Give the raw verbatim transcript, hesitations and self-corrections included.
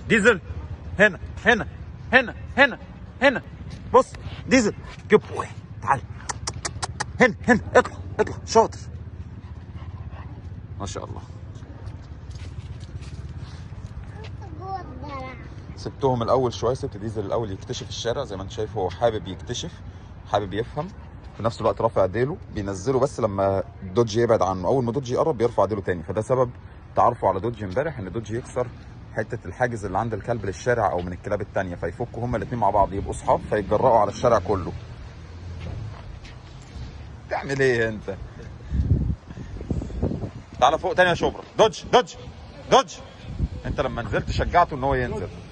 ديزل هنا هنا هنا هنا هنا. بص ديزل جيب تعال هنا هنا. اطلع اطلع شاطر ما شاء الله. سبتهم الاول شويه، سبت ديزل الاول يكتشف الشارع زي ما انت شايف. هو حابب يكتشف، حابب يفهم، في نفس الوقت رافع ديله بينزله بس لما دوجي يبعد عنه. اول ما دوجي يقرب بيرفع ديله تاني. فده سبب تعرفوا على دوجي امبارح، ان دوجي يكسر حته الحاجز اللي عند الكلب للشارع او من الكلاب التانيه، فيفكوا هما الاثنين مع بعض يبقوا اصحاب فيتجرأوا على الشارع كله. تعمل ايه انت؟ تعالى فوق تاني يا شبرا. دوج دوج دوج. انت لما نزلت شجعته ان هو ينزل.